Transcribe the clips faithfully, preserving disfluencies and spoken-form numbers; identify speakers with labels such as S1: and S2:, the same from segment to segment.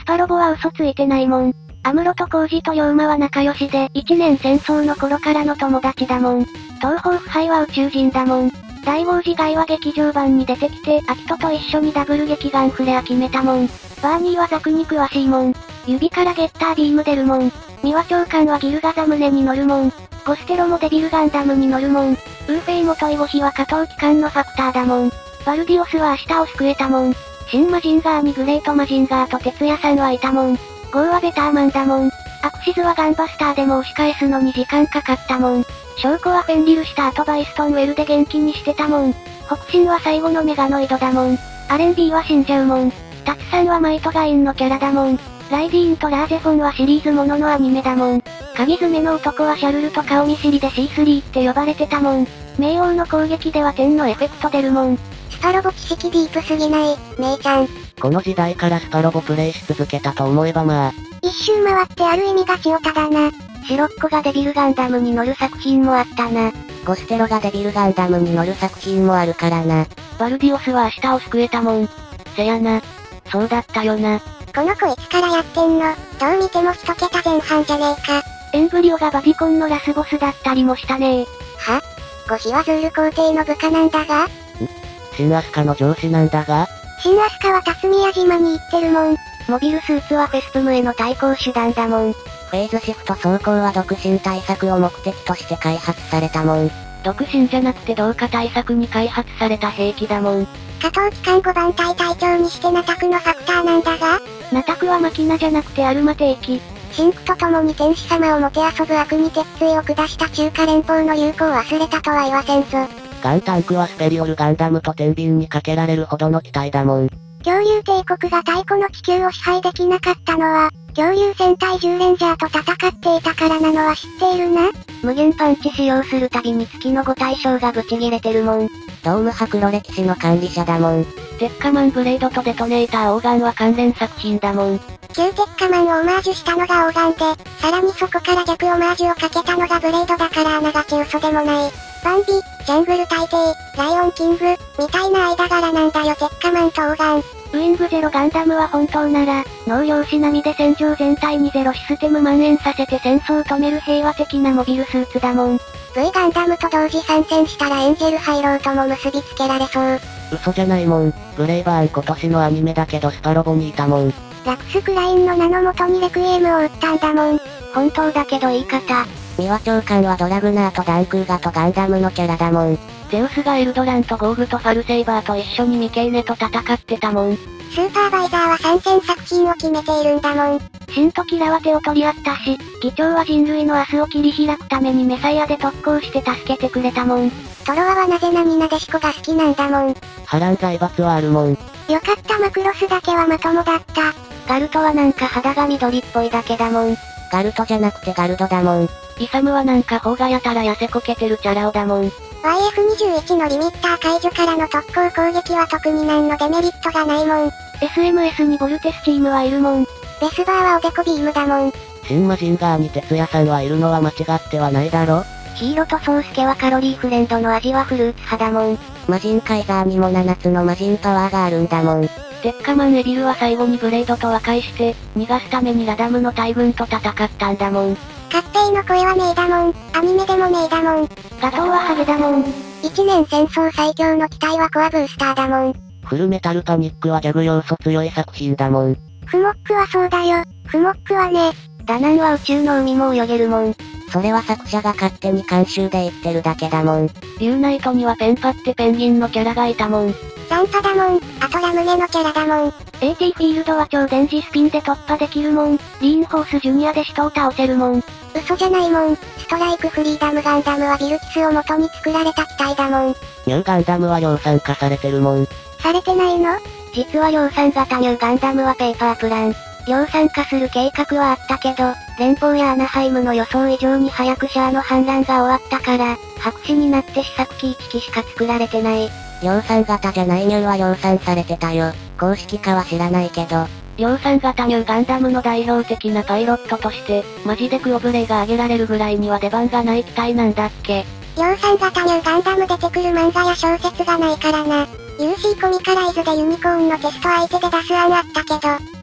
S1: パロボは嘘ついてないもん。アムロとコウジとヨウマは仲良しで、一年戦争の頃からの友達だもん。東方腐敗は宇宙人だもん。大王子外は劇場版に出てきて、アキトと一緒にダブル劇ガンフレア決めたもん。バーニーはザクに詳しいもん。指からゲッタービーム出るもん。ミワ長官はギルガザ胸に乗るもん。ゴステロもデビルガンダムに乗るもん。ウーフェイもトイゴヒは下等機関のファクターだもん。バルディオスは明日を救えたもん。シンマジンガーにグレートマジンガーと哲也さんはいたもん。ゴーはベターマンだもん。アクシズはガンバスターでも押し返すのに時間かかったもん。証拠はフェンリルした後バイストンウェルで元気にしてたもん。北進は最後のメガノイドだもん。アレンディは死んじゃうもん。タツさんはマイトガインのキャラだもん。ライディーンとラーゼフォンはシリーズもののアニメだもん。鍵爪の男はシャルルと顔見知りで シースリー って呼ばれてたもん。冥王の攻撃では天のエフェクト出るもん。
S2: スパロボ知識ディープすぎない、姉ちゃん。
S3: この時代からスパロボプレイし続けたと思えばまあ。
S2: 一周回ってある意味ガチオタだな。
S1: シロッコがデビルガンダムに乗る作品もあったな。
S3: ゴステロがデビルガンダムに乗る作品もあるからな。
S1: バルディオスは明日を救えたもん。せやな。そうだったよな。
S2: この子いつからやってんの？どう見ても一桁前半じゃねえか。
S1: エンブリオがバビコンのラスボスだったりもしたねー。
S2: は？ゴヒはズール皇帝の部下なんだが？ん？
S3: 新アスカの上司なんだが？
S2: 新アスカは辰宮島に行ってるもん。
S1: モビルスーツはフェスプムへの対抗手段だもん。
S3: フェーズシフト装甲は独身対策を目的として開発されたもん。
S1: 独身じゃなくて同化対策に開発された兵器だもん。
S2: 下等機関ごばん隊隊長にしてナタクのファクターなんだが？
S1: ナタクはマキナじゃなくてアルマ兵器。
S2: シンクと共に天使様をもてあそぶ悪に鉄槌を下した中華連邦の友好を忘れたとは言わせんぞ。
S3: ガンタンクはスペリオルガンダムと天秤にかけられるほどの機体だもん。
S2: 恐竜帝国が太古の地球を支配できなかったのは、恐竜戦隊じゅうレンジャーと戦っていたからなのは知っているな。
S1: 無限パンチ使用するたびに月のご対象がブチギレてるもん。
S3: ドーム派黒歴史の管理者だもん。
S1: 鉄火マンブレードとデトネーターオーガンは関連作品だもん。
S2: 旧鉄火マンをオマージュしたのがオーガンで、さらにそこから逆オマージュをかけたのがブレードだからあながち嘘でもない。バンビ、ジャングル大帝、ライオンキング、みたいな間柄なんだよ鉄火マンとオーガン。
S1: ウィングゼロガンダムは本当なら、農業士並みで戦場全体にゼロシステム蔓延させて戦争を止める平和的なモビルスーツだもん。
S2: V ガンダムと同時参戦したらエンジェルハイローとも結びつけられそう。
S3: 嘘じゃないもん。ブレイバーン今年のアニメだけどスパロボにいたもん。
S2: ラクスクラインの名の元にレクイエムを打ったんだもん。
S1: 本当だけど言い方。
S3: ミワ長官はドラグナーとダンクーガとガンダムのキャラだもん。
S1: ゼウスがエルドランとゴーグとファルセイバーと一緒にミケーネと戦ってたもん。
S2: スーパーバイザーは参戦作品を決めているんだもん。
S1: シンとキラは手を取り合ったし、議長は人類の明日を切り開くためにメサイアで特攻して助けてくれたもん。
S2: トロワはなぜなみなでしこが好きなんだもん。
S3: 波乱財閥はあるもん。
S2: よかったマクロスだけはまともだった。
S1: ガルトはなんか肌が緑っぽいだけだもん。
S3: ガルトじゃなくてガルドだもん。
S1: イサムはなんか方がやたら痩せこけてるチャラ男だもん。
S2: ワイエフにじゅういち のリミッター解除からの特攻攻撃は特に何のデメリットがないもん。
S1: エスエムエス にボルテスチームはいるもん。
S2: ベスバーはおでこビームだもん。
S3: シンマジンガーに哲也さんはいるのは間違ってはないだろ。
S1: ヒーロとソウスケはカロリーフレンドの味はフルーツ派だもん。
S3: マジンカイザーにもななつのマジンパワーがあるんだもん。
S1: 鉄火マンエビルは最後にブレードと和解して、逃がすためにラダムの大軍と戦ったんだもん。
S2: カッペイの声はメイだもん。アニメでもメイだもん。
S1: ガトーはハゲだもん。
S2: 一年戦争最強の機体はコアブースターだもん。
S3: フルメタルパニックはギャグ要素強い作品だもん。
S2: フモックはそうだよ。フモックはね。
S1: ダナンは宇宙の海も泳げるもん。
S3: それは作者が勝手に監修で言ってるだけだもん。
S1: ユーナイトにはペンパってペンギンのキャラがいたもん。
S2: ランパだもん。あとラムネのキャラだもん。
S1: エーティー フィールドは超電磁スピンで突破できるもん。リーンホースジュニアで人を倒せるもん。
S2: 嘘じゃないもん。ストライクフリーダムガンダムはビルキスを元に作られた機体だもん。
S3: ニューガンダムは量産化されてるもん。
S2: されてないの？
S1: 実は量産型ニューガンダムはペーパープラン。量産化する計画はあったけど、連邦やアナハイムの予想以上に早くシャアの反乱が終わったから、白紙になって試作機いっきしか作られてない。
S3: 量産型じゃないニューは量産されてたよ。公式かは知らないけど。
S1: 量産型ニューガンダムの代表的なパイロットとして、マジでクオブレイが挙げられるぐらいには出番がない機体なんだっけ。
S2: 量産型ニューガンダム出てくる漫画や小説がないからな。ユーシー コミカライズでユニコーンのテスト相手で出す案あったけど、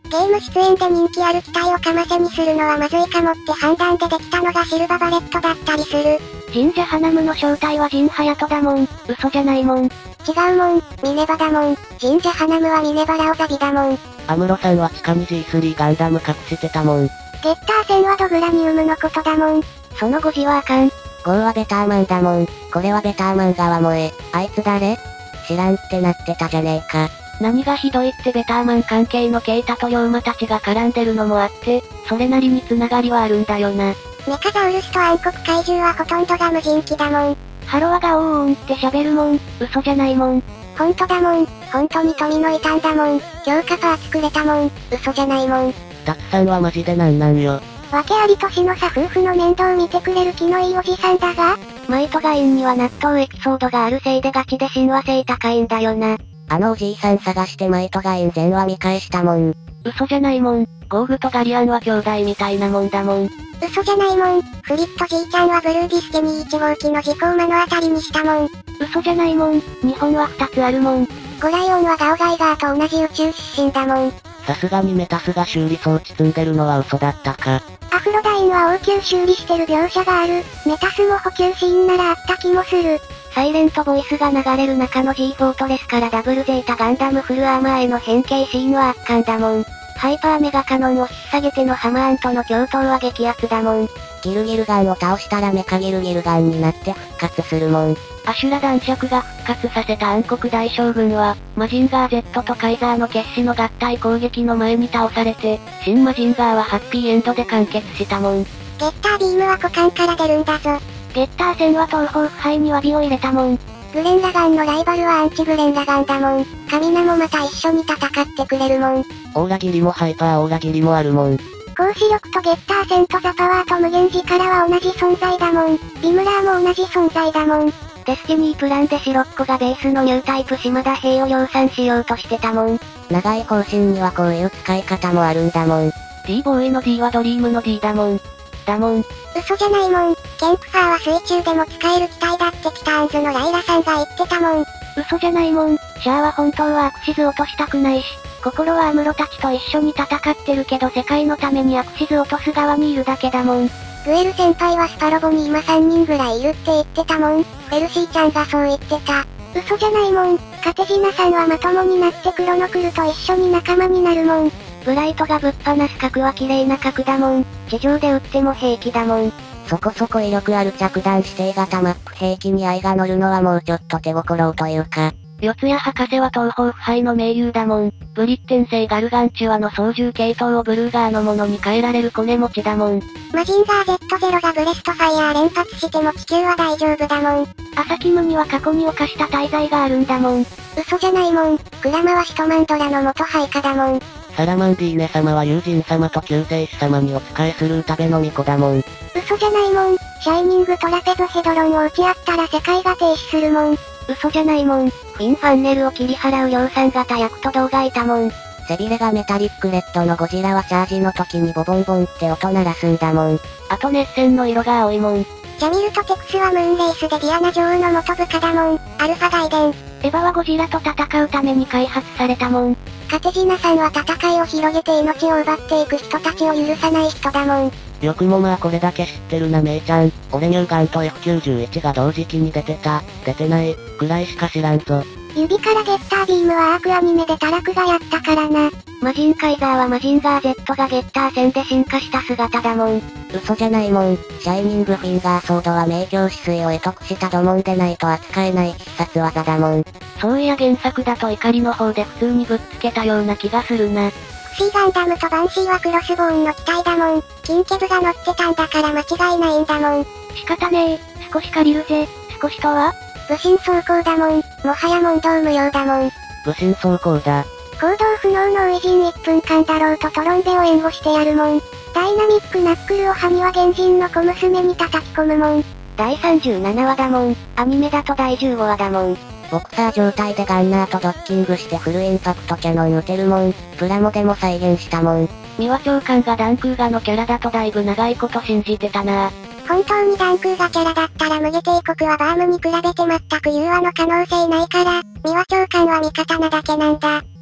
S2: ゲーム出演で人気ある機体をかませにするのはまずいかもって判断でできたのがシルババレットだったりする。
S1: 神社花ムの正体はジンハヤトだもん。嘘じゃないもん。
S2: 違うもん、ミネバだもん。神社花ムはミネバラオザビだもん。
S3: アムロさんは地下に ジースリー ガンダム隠してたもん。
S2: ゲッター戦はドグラニウムのことだもん。
S1: そのごじはあかん。
S3: ゴーはベターマンだもん。これはベターマン側萌え。あいつ誰？知らんってなってたじゃねえか。
S1: 何がひどいってベターマン関係のケイタとヨウマたちが絡んでるのもあって、それなりに繋がりはあるんだよな。
S2: メカザウルスと暗黒怪獣はほとんどが無人機だもん。
S1: ハロワがオーオーンって喋るもん。嘘じゃないもん。
S2: ほんとだもん。ほんとに富のいたんだもん。強化パーツくれたもん。嘘じゃないもん。
S3: タツさんはマジでなんなんよ。
S2: 訳あり年の差夫婦の面倒見てくれる気のいいおじさんだが、
S1: マイトガインには納豆エピソードがあるせいでガチで親和性高いんだよな。
S3: あのおじいさん探してマイトガイン全話見返したもん。
S1: 嘘じゃないもん。ゴーグとガリアンは兄弟みたいなもんだもん。
S2: 嘘じゃないもん。フリットじいちゃんはブルーディスケにいち号機の事故を目の当たりにしたもん。
S1: 嘘じゃないもん。日本はふたつあるもん。
S2: ゴライオンはガオガイガーと同じ宇宙出身だもん。
S3: さすがにメタスが修理装置積んでるのは嘘だったか。
S2: アフロダインは応急修理してる描写がある。メタスも補給シーンならあった気もする。
S1: サイレントボイスが流れる中の G フォートレスからダブルゼータガンダムフルアーマーへの変形シーンは圧巻だもん。ハイパーメガカノンを引っ提げてのハマーンとの共闘は激アツだもん。
S3: ギルギルガンを倒したらメカギルギルガンになって復活するもん。
S1: アシュラ男爵が復活させた暗黒大将軍は、マジンガー Z とカイザーの決死の合体攻撃の前に倒されて、新マジンガーはハッピーエンドで完結したもん。
S2: ゲッタービームは股間から出るんだぞ。
S1: ゲッター戦は東方腐敗に詫びを入れたもん。
S2: グレンラガンのライバルはアンチグレンラガンだもん。カミナもまた一緒に戦ってくれるもん。
S3: オーラギリもハイパーオーラギリもあるもん。
S2: 光子力とゲッター戦とザパワーと無限力は同じ存在だもん。ビムラーも同じ存在だもん。
S1: デスティニープランでシロッコがベースのニュータイプ島田兵を量産しようとしてたもん。
S3: 長い方針にはこういう使い方もあるんだもん。
S1: D ボーイの D はドリームの D だもん。だもん。
S2: 嘘じゃないもん。ケンプファーは水中でも使える機体だってキターンズのライラさんが言ってたもん。
S1: 嘘じゃないもん。シャアは本当はアクシズ落としたくないし、心はアムロたちと一緒に戦ってるけど世界のためにアクシズ落とす側にいるだけだもん。
S2: グエル先輩はスパロボに今さんにんぐらいいるって言ってたもん。エルシーちゃんがそう言ってた。嘘じゃないもん。カテジナさんはまともになってクロノクルと一緒に仲間になるもん。
S1: ブライトがぶっ放す核は綺麗な核だもん。地上で撃っても平気だもん。
S3: そこそこ威力ある着弾指定型マップ兵器に愛が乗るのはもうちょっと手心をというか。
S1: 四谷博士は東方腐敗の盟友だもん。ブリッテン製ガルガンチュアの操縦系統をブルーガーのものに変えられるコネ持ちだもん。
S2: マジンガー ゼットゼロ がブレストファイヤー連発しても地球は大丈夫だもん。
S1: アサキムには過去に犯した大罪があるんだもん。
S2: 嘘じゃないもん。クラマはシトマンドラの元配下だもん。
S3: サラマンディーネ様は友人様と救世主様にお仕えする食べの巫女だもん。
S2: 嘘じゃないもん。シャイニングトラペズヘドロンを打ち合ったら世界が停止するもん。
S1: 嘘じゃないもん。フィン・ファンネルを切り払う量産型役と動がいたもん。
S3: 背びれがメタリックレッドのゴジラはチャージの時にボボンボンって音鳴らすんだもん。
S1: あと熱線の色が青いもん。
S2: ジャミルとテクスはムーンレイスでディアナ女王の元部下だもん。アルファガイデン。
S1: エヴァはゴジラと戦うために開発されたもん。
S2: カテジナさんは戦いを広げて命を奪っていく人たちを許さない人だもん。
S3: よくもまあこれだけ知ってるなめいちゃん。俺ニューガンと エフきゅうじゅういち が同時期に出てた、出てない、くらいしか知らんぞ。
S2: 指からゲッタービームはアークアニメでタラクがやったからな。
S1: マジンカイザーはマジンガー Z がゲッター戦で進化した姿だもん。
S3: 嘘じゃないもん。シャイニングフィンガーソードは明鏡止水を得得した土門でないと扱えない必殺技だもん。
S1: そういや原作だと怒りの方で普通にぶっつけたような気がするな。
S2: クシーガンダムとバンシーはクロスボーンの機体だもん。キンケブが乗ってたんだから間違いないんだもん。
S1: 仕方ねえ、少し借りるぜ。少しとは
S2: 武神装甲だもん。もはや問答無用だもん。
S3: 武神装甲だ。
S2: 行動不能のウイジンいっぷんかんだろうとトロンベを援護してやるもん。ダイナミックナックルをハニワ原人の小娘に叩き込むもん。
S1: だいさんじゅうななわだもん。アニメだとだいじゅうごわだもん。
S3: ボクサー状態でガンナーとドッキングしてフルインパクトキャノン撃てるもん。プラモでも再現したもん。
S1: ミワ長官がダンクーガのキャラだとだいぶ長いこと信じてたな。
S2: 本当にダンクーガキャラだったら無下帝国はバームに比べて全く融和の可能性ないから、ミワ長官は味方なだけなんだ。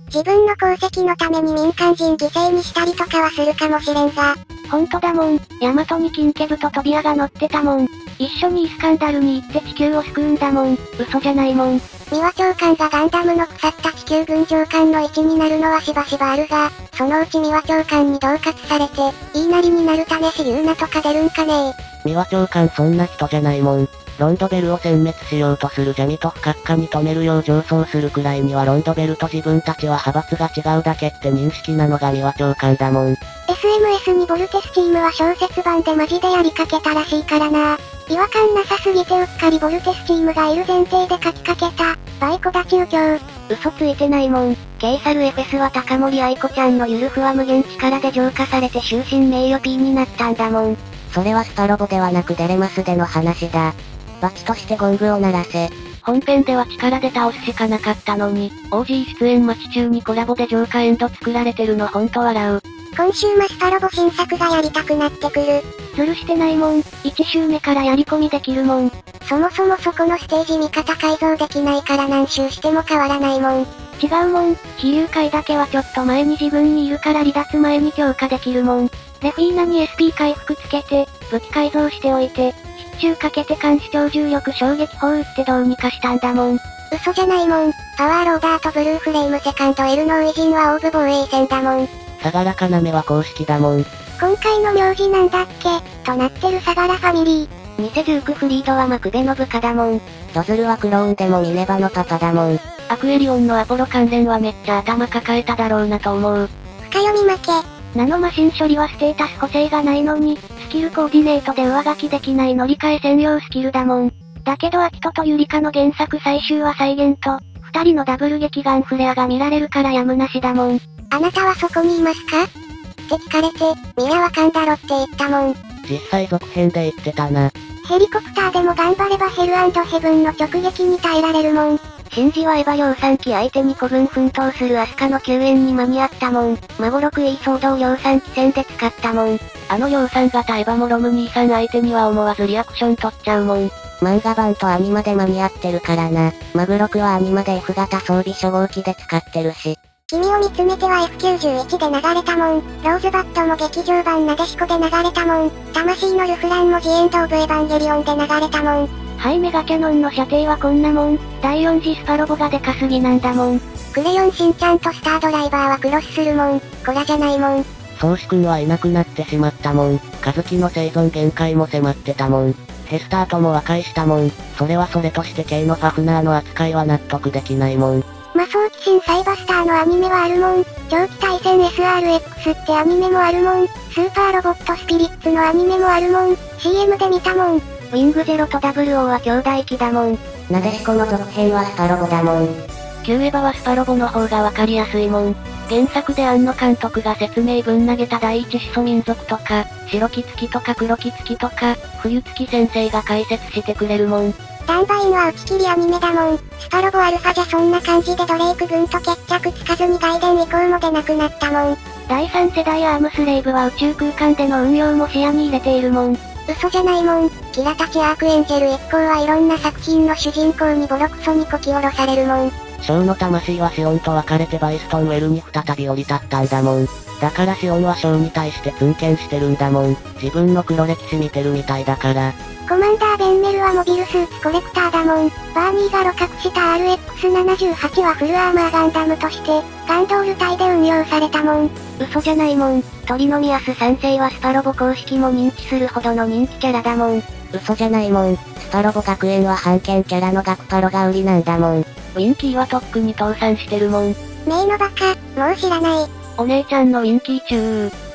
S2: 自分の功績のために民間人犠牲にしたりとかはするかもしれんが。
S1: ほんとだもん。ヤマトにキンケブとトビアが乗ってたもん。一緒にイスカンダルに行って地球を救うんだもん。嘘じゃないもん。
S2: ミワ長官がガンダムの腐った地球軍上官の位置になるのはしばしばあるが、そのうちミワ長官に恫喝されて、言いなりになるためし言うなとか出るんかねー。
S3: ミワ長官そんな人じゃないもん。ロンドベルを殲滅しようとするジャミと不閣下に止めるよう上奏するくらいにはロンドベルと自分たちは派閥が違うだけって認識なのがミワ長官だもん。
S2: エスエムエス にボルテスチームは小説版でマジでやりかけたらしいからな。違和感なさすぎてうっかりボルテスチームがいる前提で書きかけた。バイコダチ右京。
S1: 嘘ついてないもん。ケイサルエフェスは高森愛子ちゃんのゆるふわ無限力で浄化されて終身名誉 P になったんだもん。
S3: それはスパロボではなくデレマスでの話だ。罰としてゴングを鳴らせ。
S1: 本編では力で倒すしかなかったのに、オージー 出演待ち中にコラボで浄化エンド作られてるのほんと笑う。
S2: 今週もスパロボ新作がやりたくなってくる。
S1: ずるしてないもん。いち周目からやり込みできるもん。
S2: そもそもそこのステージ味方改造できないから何周しても変わらないもん。
S1: 違うもん。非友会だけはちょっと前に自分にいるから離脱前に強化できるもん。レフィーナに エスピー 回復つけて、武器改造しておいて、必中かけて監視超重力衝撃砲撃ってどうにかしたんだもん。
S2: 嘘じゃないもん。パワーローダーとブルーフレームセカンド L のウイジンはオーブ防衛戦だもん。
S3: 相良かなめは公式だもん。
S2: 今回の名字なんだっけとなってる相良ファミリー。
S1: 偽ジュークフリードはマクベの部下だもん。
S3: ドズルはクローンでもミネバのパパだもん。
S1: アクエリオンのアポロ関連はめっちゃ頭抱えただろうなと思う。
S2: 深読み負け。
S1: ナノマシン処理はステータス補正がないのに、スキルコーディネートで上書きできない乗り換え専用スキルだもん。だけどアキトとユリカの原作最終は再現と、二人のダブル劇ガンフレアが見られるからやむなしだもん。
S2: あなたはそこにいますかって聞かれて、ミラわかんだろって言ったもん。
S3: 実際続編で言ってたな。
S2: ヘリコプターでも頑張ればヘル&ヘブンの直撃に耐えられるもん。
S1: シンジはエヴァ量産機相手に古軍奮闘するアスカの救援に間に合ったもん。マゴロクイーソードを量産機戦で使ったもん。あの量産型エヴァもロム兄さん相手には思わずリアクション取っちゃうもん。
S3: 漫画版とアニマで間に合ってるからな。マグロクはアニマで F 型装備初号機で使ってるし。
S2: 君を見つめては エフきゅうじゅういち で流れたもん。ローズバットも劇場版なでしこで流れたもん。魂のルフランもジエンド・オブ・エヴァンゲリオンで流れたもん。
S1: はい、メガキャノンの射程はこんなもん。だいよん次スパロボがでかすぎなんだもん。
S2: クレヨンしんちゃんとスタードライバーはクロスするもん。コラじゃないもん。
S3: 宗志くんはいなくなってしまったもん。カズキの生存限界も迫ってたもん。ヘスターとも和解したもん。それはそれとして K のファフナーの扱いは納得できないもん。
S2: 魔装騎士サイバスターのアニメはあるもん。長期対戦 エスアールエックス ってアニメもあるもん。スーパーロボットスピリッツのアニメもあるもん。シーエム で見たもん。
S1: ウィングゼロと ダブルオー は兄弟機だもん。
S3: なでしこの続編はスパロボだもん。
S1: 旧エヴァはスパロボの方がわかりやすいもん。原作で庵野監督が説明文投げた第一始祖民族とか、白キツキとか黒キツキとか、冬月先生が解説してくれるもん。
S2: ダンバインは打ち切りアニメだもん。スパロボアルファじゃそんな感じでドレイク軍と決着つかずに外伝以降も出なくなったもん。
S1: だいさん世代アームスレイブは宇宙空間での運用も視野に入れているもん。
S2: 嘘じゃないもん。キラたちアークエンジェル一行はいろんな作品の主人公にボロクソにこき下ろされるもん。
S3: ショーの魂はシオンと別れてバイストンウェルに再び降り立ったんだもん。だからシオンはショーに対してツンケンしてるんだもん。自分の黒歴史見てるみたいだから。
S2: コマンダーベンメルはモビルスーツコレクターだもん。バーニーが露獲した アールエックスななじゅうはち はフルアーマーガンダムとして、ガンドール隊で運用されたもん。
S1: 嘘じゃないもん。トリノミアスさん世はスパロボ公式も認知するほどの人気キャラだもん。
S3: 嘘じゃないもん。スパロボ学園は版権キャラのガクパロが売りなんだもん。
S1: ウィンキーはとっくに倒産してるもん。
S2: メイのバカ、もう知らない。
S1: お姉ちゃんのウィンキーチュー。